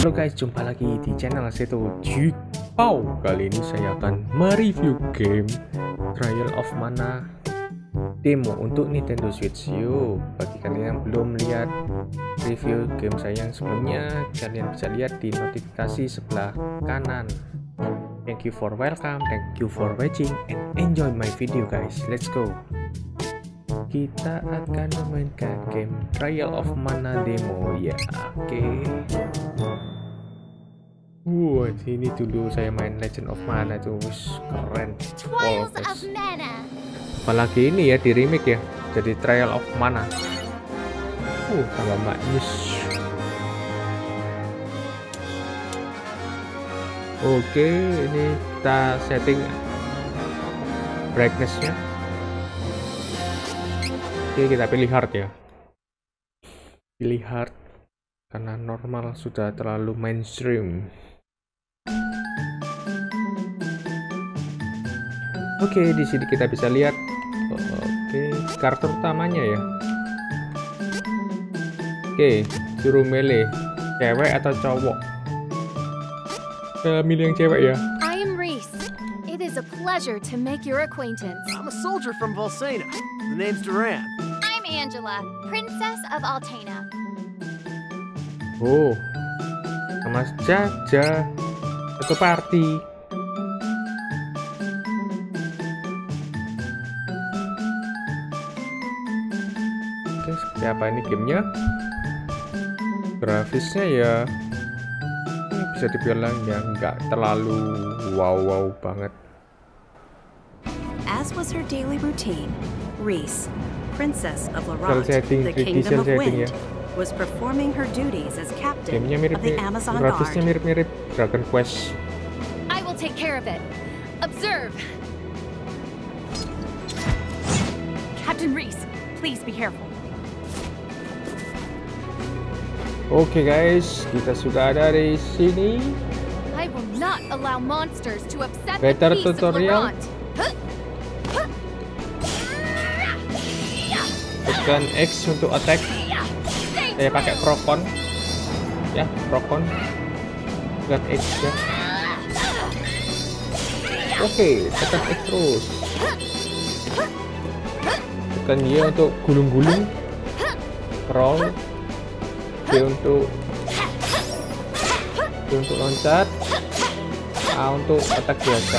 Halo guys, jumpa lagi di channel Seto Jipau. Kali ini saya akan mereview game Trial of Mana demo untuk Nintendo Switch. Yuk, bagi kalian yang belum lihat review game saya yang sebelumnya, kalian bisa lihat di notifikasi sebelah kanan. Thank you for welcome, thank you for watching, and enjoy my video guys. Let's go. Kita akan memainkan game Trial of Mana demo ya. Oke. Ini dulu saya main Legend of Mana tuh, keren. Trials of Mana. Apalagi ini ya di remake ya, jadi Trial of Mana. Tambah maknyus. Oke, ini kita setting brightness-nya. Oke, kita pilih hard ya. Pilih hard karena normal sudah terlalu mainstream. Oke, di sini kita bisa lihat karakter utamanya ya. Oke, suruh melee, cewek atau cowok? Milih yang cewek ya. I am Reese. It is a pleasure to make your acquaintance. I'm a soldier from Volsena. The name's Duran. I'm Angela, Princess of Altena. Mas Jaja atau party. Oke, seperti apa ini gamenya? Grafisnya ya bisa dibilang ya nggak terlalu wow banget. As was her daily routine, Reese, Princess of Laurent, Setting, the 3D Kingdom of setting Wind, ya. was performing her duties as captain Gamenya of the Amazon grafisnya Guard. mirip-mirip Dragon Quest. I will take care of it. Observe. Captain Reese, please be careful. Oke guys, kita sudah ada di sini. I will not allow monsters to upset Better the peace tutorial. of Laurent. Tekan X untuk attack. Saya pakai Procon ya, Procon. Tekan X ya. Oke, tekan X terus. Tekan Y untuk gulung-gulung. Roll. B untuk loncat. A untuk attack biasa.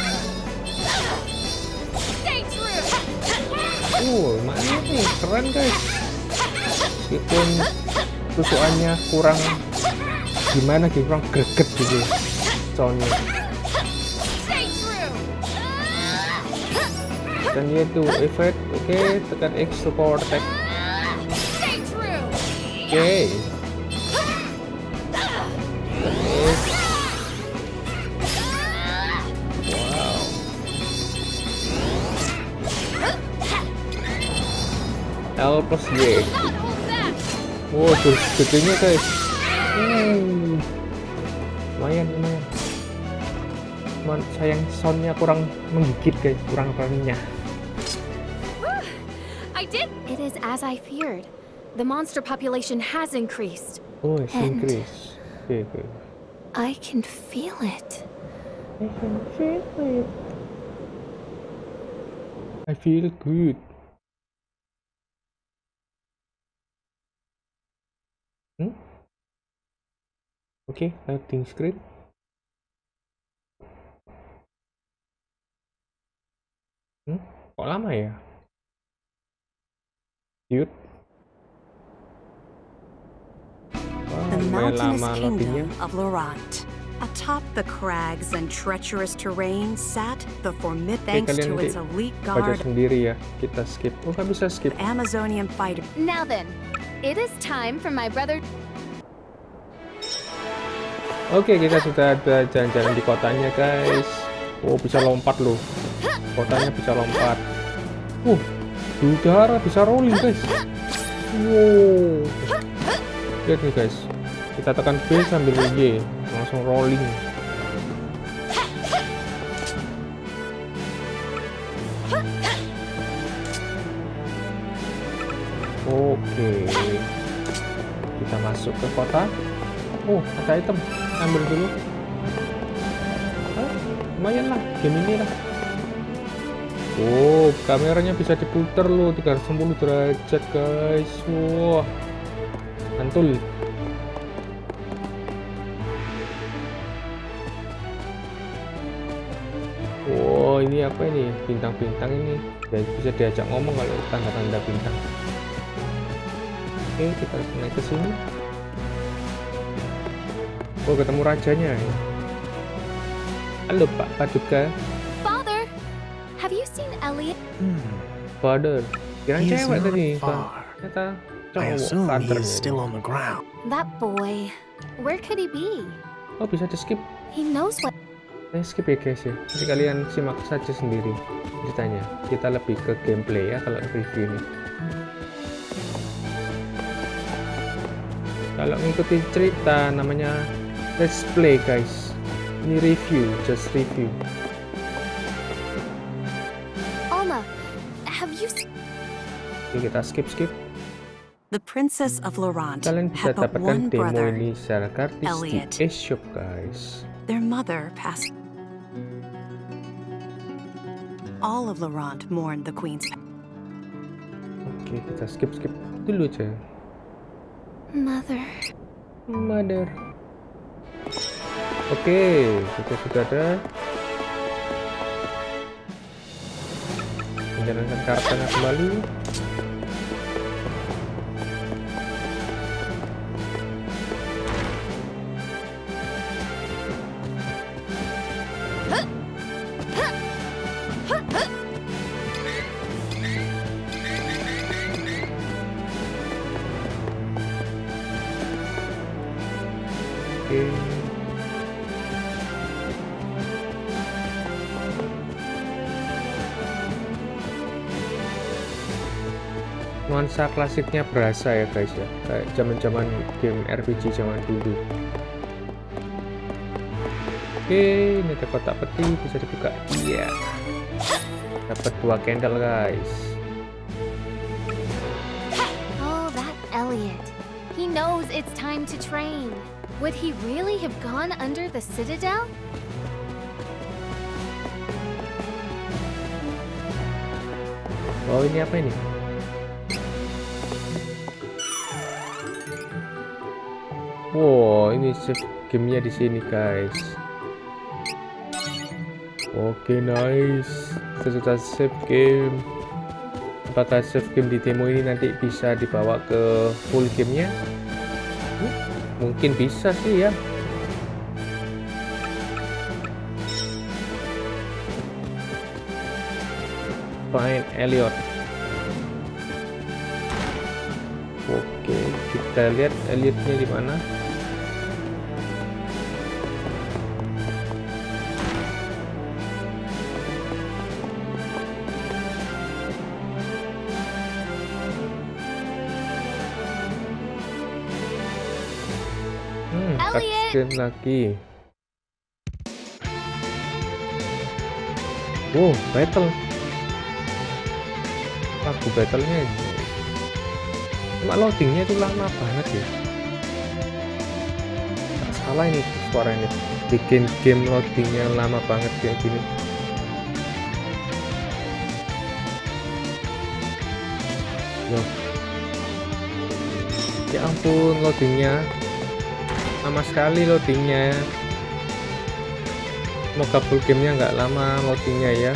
Mantap nih, keren guys. Meskipun tusukannya kurang gimana gitu, kurang greget gitu soundnya. Dan itu effect. Oke, tekan X to power attack. Oke. L plus Y. Tuh gedenya guys. Lumayan. Cuman sayang soundnya kurang menggigit guys, kurang renyah. It is as I feared. The monster population has increased. It's increase. Okay. I can feel it. I feel good. Oke, loading screen. Kok lama ya? Dude. The mountainous loadingnya. kingdom of Laurent. Atop the crags and treacherous terrain sat the formidable, thanks kalian to nanti its elite baca guard, sendiri ya. Kita skip. Nggak bisa skip. Amazonian fighter. Now then, it is time for my brother. Oke, kita sudah ada jalan-jalan di kotanya guys. Bisa lompat loh. Kotanya bisa lompat. Di udara bisa rolling guys. Lihat nih guys. Kita tekan B sambil Y, langsung rolling. Oke. Kita masuk ke kota. Oh, ada item, ambil dulu. Lumayan lah, game ini lah. Oh, kameranya bisa diputar loh 360 derajat guys. Wah, mantul. Oh, ini apa ini? Bintang-bintang ini. Ya, bisa diajak ngomong kalau tanda-tanda bintang. Oke, kita naik ke sini. Oh, ketemu rajanya. Halo Pak Paduka. Father, have you seen Elliot? Father. Kirain He's cewek not tadi. far. Ternyata I cowok. assume he Father. is still on the ground. That boy. Where could he be? Oh, bisa di skip. He knows what. Skip ya guys ya. Jadi kalian simak saja sendiri ceritanya. Kita lebih ke gameplay ya kalau review ini. Kalau ngikutin cerita namanya let's play guys. Ini review, just review. Alma, have you seen? Oke, kita skip. The Princess of Lorant Kalian bisa had but dapatkan one demo brother. ini secara gratis di Elliot. eShop guys. Their mother passed. All of Lorant mourned the Queen's. Oke, kita skip dulu aja. Mother. Oke, kita sudah ada. Menjalankan karakternya kembali. Oke. Nuansa klasiknya berasa ya guys ya, kayak zaman-zaman game RPG zaman dulu. Oke, ini ada kotak peti bisa dibuka. Iya. Dapat 2 candle guys. Oh, that Elliot. He knows it's time to train. Would he really have gone under the citadel? Oh, ini apa ini? Wow, ini save gamenya di sini guys. Oke, nice. Kita sudah save game. Apakah save game di demo ini nanti bisa dibawa ke full gamenya? Mungkin bisa sih ya. Find Elliot. Oke, kita lihat Elliotnya di mana. Elliot! Cutscene lagi. Wow, battle. Lagu battlenya cuma loadingnya itu lama banget ya. Gak salah ini suaranya, bikin game loadingnya lama banget kayak gini. Loh. Ya ampun, loadingnya lama sekali loadingnya. Semoga full gamenya nggak lama loadingnya ya.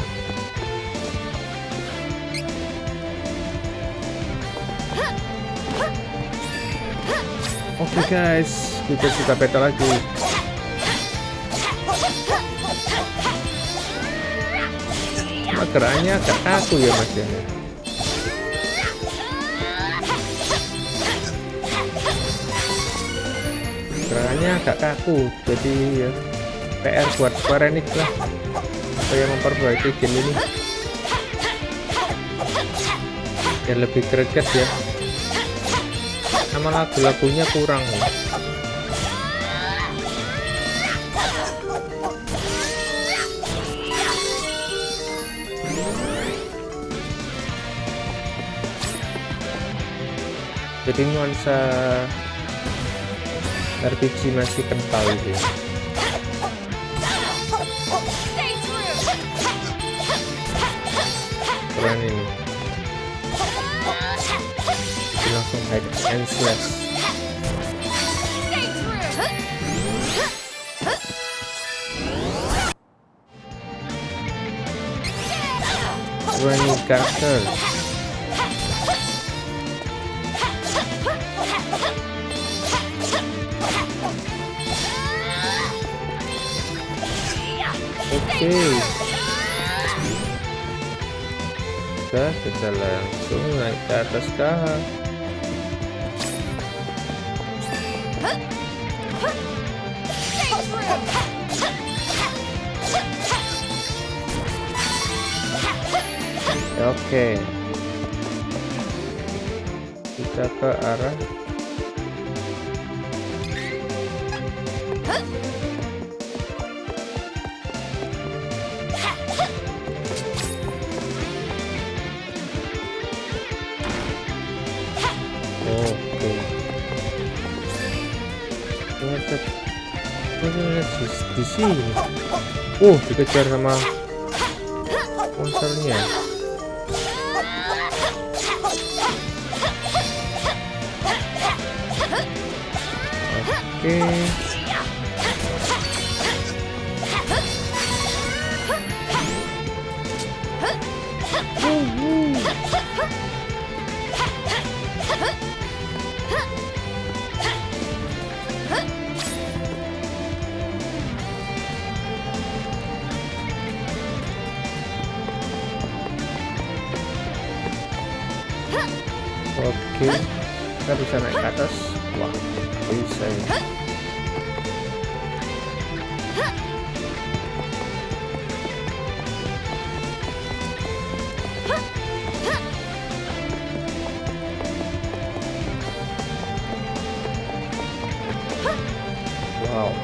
Oke guys, kita sudah battle lagi. Gerakannya agak kaku ya mas ya. Gerakannya agak kaku, jadi ya PR buat Square Enix lah supaya memperbaiki game ini biar lebih greget ya. Nama lagu-lagunya kurang. Jadi nuansa RPG masih kental sih. Keren ini. Langsung hide and slash. Running character. Oke. Kita langsung naik ke atas kah? Oke. Kita ke arah di sini. Dikejar sama monsternya. Oke. Oke, kita bisa naik ke atas. Wah, bisa ya. Wow.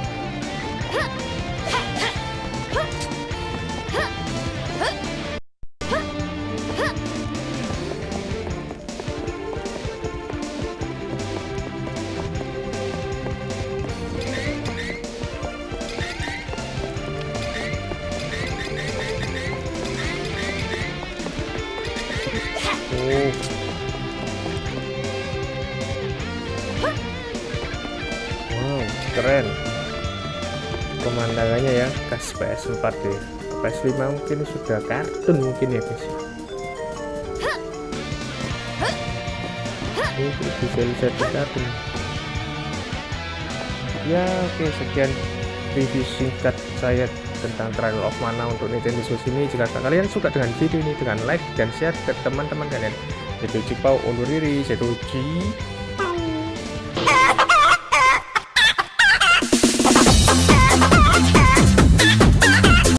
Wow, keren pemandangannya ya, khas PS4 deh. PS5 mungkin sudah kartun mungkin ya guys. Ini visualisasi kartun ya. Oke, sekian review singkat saya tentang Trial of Mana untuk Nintendo Switch ini. Jika kalian suka dengan video ini, dengan like dan share ke teman-teman kalian. Itu Cikpau undur diri, saya Toji.